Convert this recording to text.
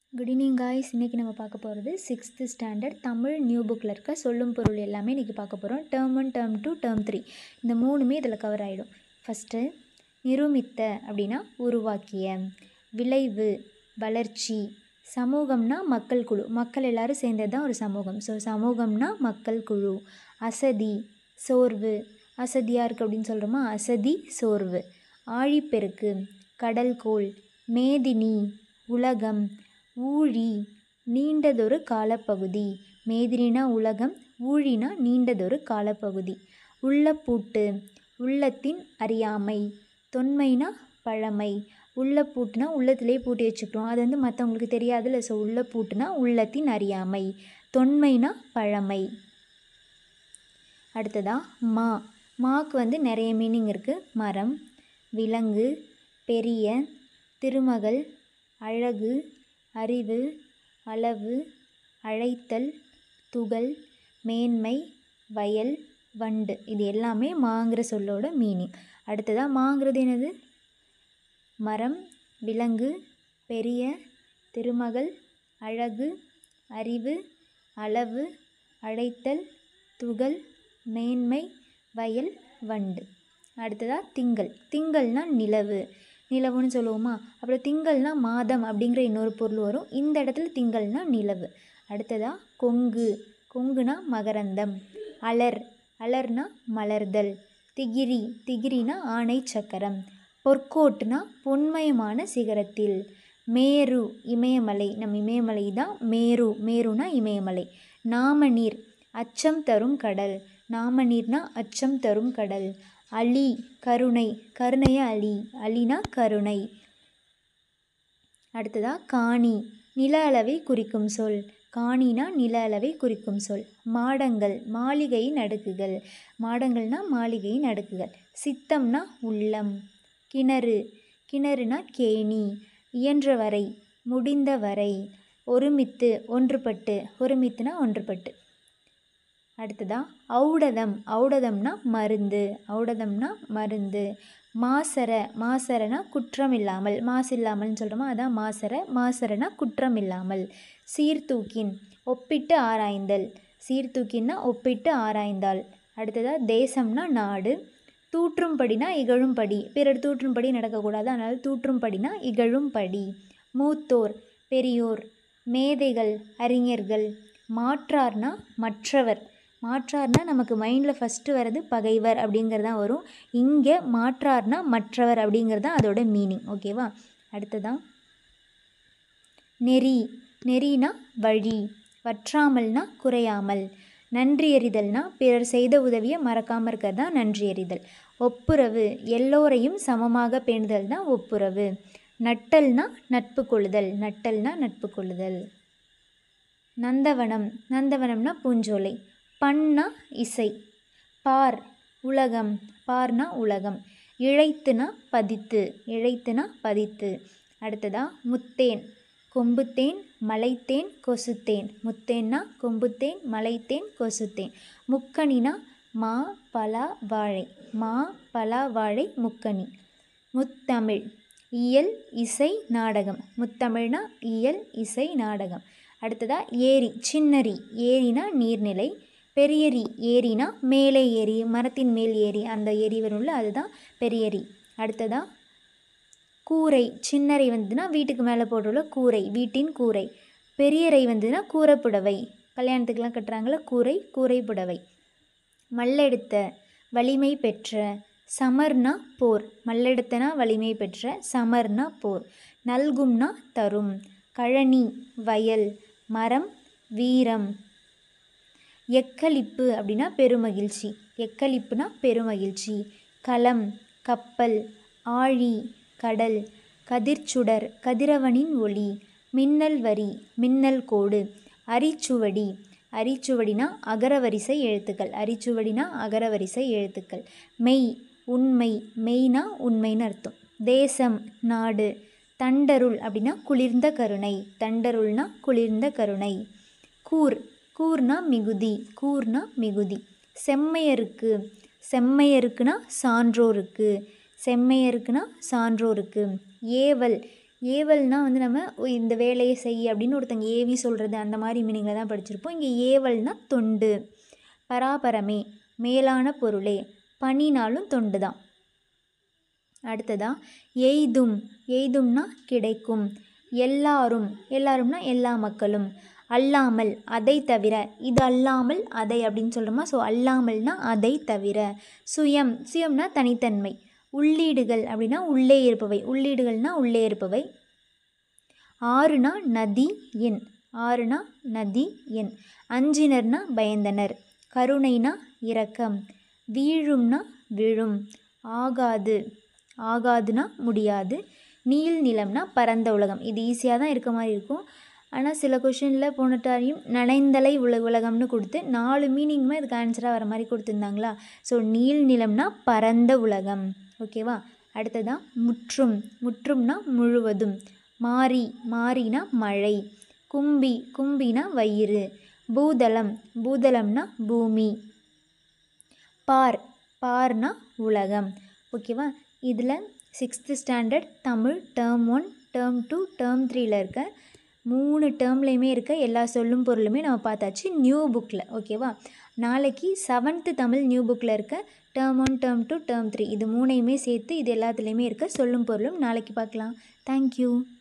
Good evening guys. இன்றைக்கி நம்ம பார்க்க போகிறது 6th ஸ்டாண்டர்ட் தமிழ் நியூ புக்கில் இருக்க சொல்லும் பொருள் எல்லாமே இன்றைக்கி பார்க்க போகிறோம். டேர்ம் 1, டேர்ம் 2, டேர்ம் 3 இந்த மூணுமே இதில் கவர் ஆகிடும். ஃபஸ்ட்டு நிரூபித்த அப்படின்னா உருவாக்கிய, விளைவு வளர்ச்சி, சமூகம்னா மக்கள் குழு, மக்கள் எல்லோரும் சேர்ந்தது தான் ஒரு சமூகம். ஸோ சமூகம்னா மக்கள் குழு. அசதி சோர்வு, அசதியாக இருக்குது அப்படின்னு சொல்கிறோமா, அசதி சோர்வு. ஆழிப்பெருக்கு, கடல்கோள், மேதினி உலகம், ஊழி நீண்டதொரு காலப்பகுதி. மேதினினா உலகம், ஊழினா நீண்டதொரு காலப்பகுதி. உள்ளப்பூட்டு உள்ளத்தின் அறியாமை, தொன்மைனா பழமை. உள்ளப்பூட்டுனா உள்ளத்திலே பூட்டி வச்சுக்கிறோம், அது மற்றவங்களுக்கு தெரியாதுல்ல. ஸோ உள்ளப்பூட்டுனா உள்ளத்தின் அறியாமை, தொன்மைனா பழமை. அடுத்ததா மாக்கு நிறைய மீனிங் இருக்குது. மரம், விலங்கு, பெரிய, திருமகள், அழகு, அறிவு, அளவு, அழைத்தல், துகள், மேன்மை, வயல், வண்டு. இது எல்லாமே மாங்கிற சொல்லோட மீனிங். அடுத்ததாக மாங்கிறது என்னது? மரம், விலங்கு, பெரிய, திருமகள், அழகு, அறிவு, அளவு, அழைத்தல், துகள், மேன்மை, வயல், வண்டு. அடுத்ததாக திங்கள். திங்கள்னா நிலவு, நிலவுன்னு சொல்லுவோமா. அப்புறம் திங்கள்னா மாதம் அப்படிங்கிற இன்னொரு பொருள் வரும். இந்த இடத்துல திங்கள்னா நிலவு. அடுத்ததாக கொங்கு, கொங்குனா மகரந்தம். அலர், அலர்னா மலர்தல். திகிரி, திகிரினா ஆணை சக்கரம். பொற்கோட்டுனா பொன்மயமான சிகரத்தில். மேரு, இமயமலை, நம்ம இமயமலை தான் மேரு, மேருனா இமயமலை. நாமநீர், அச்சம் தரும் கடல். நாமநீர்னா அச்சம் தரும் கடல். அலி, கருணை, கருணைய அலி, அலினா கருணை. அடுத்ததாக காணி, நில அளவை குறிக்கும் சொல். காணினா நில அளவை குறிக்கும் சொல். மாடங்கள், மாளிகையின் அடுக்குகள். மாடங்கள்னா மாளிகையின் அடுக்குகள். சித்தம்னா உள்ளம். கிணறு, கிணறுனா கேணி. இயன்றவரை, முடிந்தவரை. ஒருமித்து, ஒன்றுபட்டு, ஒருமித்துனா ஒன்றுபட்டு. அடுத்ததாக ஔடதம், ஔடதம்னா மருந்து, ஔடதம்னா மருந்து. மாசற, மாசறனா குற்றம் இல்லாமல், மாசு இல்லாமல்னு சொல்கிறோமா, அதான் மாசற. மாசறனா குற்றம் இல்லாமல். சீர்தூக்கின், ஒப்பிட்டு ஆராய்ந்தல். சீர்தூக்கின்னா ஒப்பிட்டு ஆராய்ந்தால். அடுத்ததாக தேசம்னா நாடு. தூற்றும்படினா இகழும்படி, பிறர் தூற்றும்படி நடக்கக்கூடாது, அதனால் தூற்றும்படினா இகழும்படி. மூத்தோர், பெரியோர். மேதைகள், அறிஞர்கள். மாற்றார்னா மற்றவர். மாற்றார்னா நமக்கு மைண்டில் ஃபஸ்ட்டு வர்றது பகைவர் அப்படிங்கிறதான் வரும். இங்கே மாற்றார்னா மற்றவர் அப்படிங்கிறது தான் அதோட மீனிங். ஓகேவா? அடுத்ததான் நெறி, நெறினா வழி. வற்றாமல்னா குறையாமல். நன்றியறிதல்னா பிறர் செய்த உதவியை மறக்காமல் இருக்கிறது தான் நன்றியறிதல். ஒப்புரவு, எல்லோரையும் சமமாக பேணுதல் தான் ஒப்புரவு. நட்டல்னா நட்பு கொள்ளுதல், நட்டல்னா நட்பு கொள்ளுதல். நந்தவனம், நந்தவனம்னா பூஞ்சோலை. பண்ணா இசை. பார், உலகம், பார்னா உலகம். இழைத்துனா பதித்து, இழைத்துனா பதித்து. அடுத்ததா முத்தேன், கொம்புத்தேன், மலைத்தேன், கொசுத்தேன். முத்தேன்னா கொம்புத்தேன், மலைத்தேன், கொசுத்தேன். முக்கணினா மா, பலா, வாழை. மா, பலா, வாழை, முக்கணி. முத்தமிழ், இயல், இசை, நாடகம். முத்தமிழ்னா இயல், இசை, நாடகம். அடுத்ததா ஏரி, சின்னரி. ஏரினா நீர்நிலை. பெரியரி, ஏரினா மேலே ஏரி, மரத்தின் மேல் ஏரி, அந்த ஏரி வரும்ல, அதுதான் பெரியரி. அடுத்ததா கூரை, சின்னரை வந்ததுன்னா வீட்டுக்கு மேலே போடுறோம்ல கூரை, வீட்டின் கூரை. பெரியரை வந்ததுன்னா கூரைப்புடவை, கல்யாணத்துக்கெலாம் கட்டுறாங்கள கூரை, கூரைப்புடவை. மல்லெடுத்த, வலிமை பெற்ற. சமர்னா போர், மல்லெடுத்தனா வலிமை பெற்ற, சமர்னா போர். நல்கும்னா தரும். கழனி, வயல். மரம், வீரம். எக்களிப்பு அப்படின்னா பெருமகிழ்ச்சி, எக்களிப்புனா பெருமகிழ்ச்சி. களம், கப்பல். ஆழி, கடல். கதிர்ச்சுடர், கதிரவனின் ஒளி. மின்னல் வரி, மின்னல் கோடு. அரிச்சுவடி, அரிச்சுவடினா அகரவரிசை எழுத்துக்கள், அரிச்சுவடினா அகரவரிசை எழுத்துக்கள். மெய், உண்மை, மெய்னா உண்மைன்னு அர்த்தம். தேசம், நாடு. தண்டருள் அப்படின்னா குளிர்ந்த கருணை, தண்டருள்னா குளிர்ந்த கருணை. கூர், கூர்னா மிகுதி, கூர்னா மிகுதி. செம்மையருக்கு, செம்மையருக்குனா சான்றோருக்கு, செம்மையருக்குனா சான்றோருக்கு. ஏவல், ஏவல்னால் வந்து நம்ம இந்த வேலையை செய் அப்படின்னு ஒருத்தங்க ஏவி சொல்கிறது அந்த மாதிரி மீனிங்கில் தான் படிச்சிருப்போம். இங்கே ஏவல்னால் தொண்டு. பராபரமே மேலான பொருளே, பணினாலும் தொண்டு தான். அடுத்ததா எய்தும், எய்தும்னா கிடைக்கும். எல்லாரும், எல்லாரும்னா எல்லா மக்களும். அல்லாமல் அதை தவிர, இது அல்லாமல் அதை அப்படின்னு சொல்கிறோமா, ஸோ அல்லாமல்னா அதை தவிர. சுயம், சுயம்னா தனித்தன்மை. உள்ளீடுகள் அப்படின்னா உள்ளே இருப்பவை, உள்ளீடுகள்னா உள்ளே இருப்பவை. ஆறுனா நதி எண், ஆறுனா நதி எண். அஞ்சினர்னா பயந்தனர். கருணைனா இரக்கம். வீழும்னா விழும். ஆகாது, ஆகாதுனா முடியாது. நீள் நிலம்னா பரந்த உலகம். இது ஈஸியாக தான் இருக்க மாதிரி இருக்கும். ஆனால் சில கொஷினில் போன டைம் நனைந்தலை உலகம்னு கொடுத்து 4 மீனிங்குமே இதுக்கு ஆன்சராக வர மாதிரி கொடுத்துருந்தாங்களா. ஸோ நீள் நிலம்னா பரந்த உலகம். ஓகேவா. அடுத்ததான் முற்றும், முற்றும்னா முழுவதும். மாரி, மாரினா மழை. கும்பி, கும்பினா வயிறு. பூதளம், பூதளம்னா பூமி. பார், பார்னா உலகம். ஓகேவா. இதில் 6th standard Tamil term 1, term 2, term 3ல் இருக்க 3 டேர்ம்லேயுமே இருக்க எல்லா சொல்லும் பொருளுமே நம்ம பார்த்தாச்சு நியூ புக்கில். ஓகேவா. நாளைக்கு 7th தமிழ் நியூ புக்கில் இருக்க டேர்ம் 1, டேர்ம் 2, டேர்ம் 3 இது 3யுமே சேர்த்து இது எல்லாத்துலேயுமே இருக்க சொல்லும் பொருளும் நாளைக்கு பார்க்கலாம். தேங்க்யூ.